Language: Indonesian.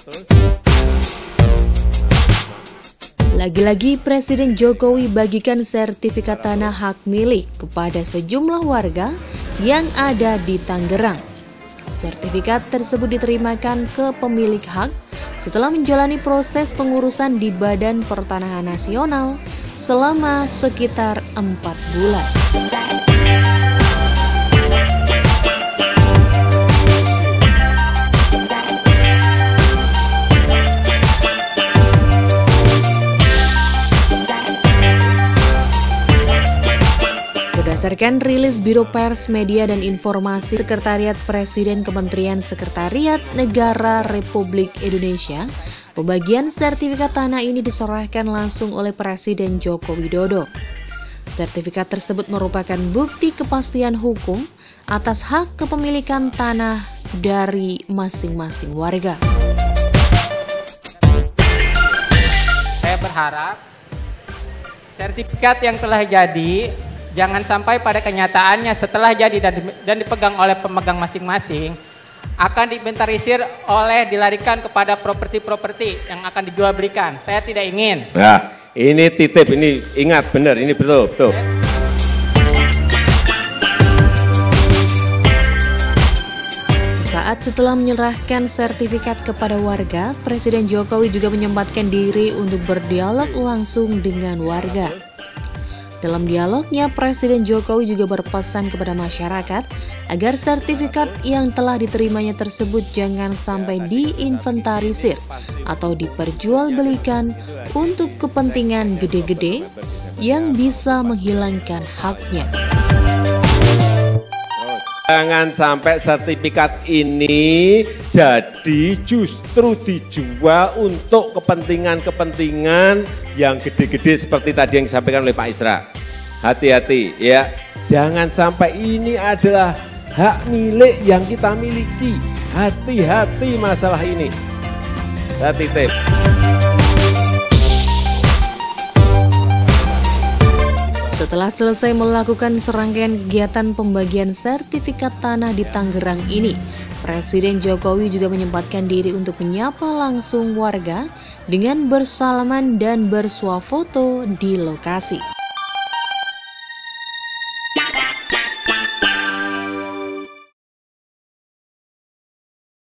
Lagi-lagi Presiden Jokowi bagikan sertifikat tanah hak milik kepada sejumlah warga yang ada di Tangerang. Sertifikat tersebut diterimakan ke pemilik hak setelah menjalani proses pengurusan di Badan Pertanahan Nasional selama sekitar 4 bulan. Berdasarkan rilis Biro Pers, Media dan Informasi Sekretariat Presiden Kementerian Sekretariat Negara Republik Indonesia, pembagian sertifikat tanah ini diserahkan langsung oleh Presiden Joko Widodo. Sertifikat tersebut merupakan bukti kepastian hukum atas hak kepemilikan tanah dari masing-masing warga. Saya berharap sertifikat yang telah jadi jangan sampai pada kenyataannya setelah jadi dan dipegang oleh pemegang masing-masing akan diinventarisir oleh dilarikan kepada properti-properti yang akan dijual belikan. Saya tidak ingin. Nah, ini titip, ini ingat benar, ini betul. Saat setelah menyerahkan sertifikat kepada warga, Presiden Jokowi juga menyempatkan diri untuk berdialog langsung dengan warga. Dalam dialognya, Presiden Jokowi juga berpesan kepada masyarakat agar sertifikat yang telah diterimanya tersebut jangan sampai diinventarisir atau diperjualbelikan untuk kepentingan gede-gede yang bisa menghilangkan haknya. Jangan sampai sertifikat ini jadi justru dijual untuk kepentingan-kepentingan yang gede-gede seperti tadi yang disampaikan oleh Pak Isra. Hati-hati ya, jangan sampai ini adalah hak milik yang kita miliki. Hati-hati masalah ini. Saya titip. Setelah selesai melakukan serangkaian kegiatan pembagian sertifikat tanah di Tangerang ini, Presiden Jokowi juga menyempatkan diri untuk menyapa langsung warga dengan bersalaman dan bersuah foto di lokasi.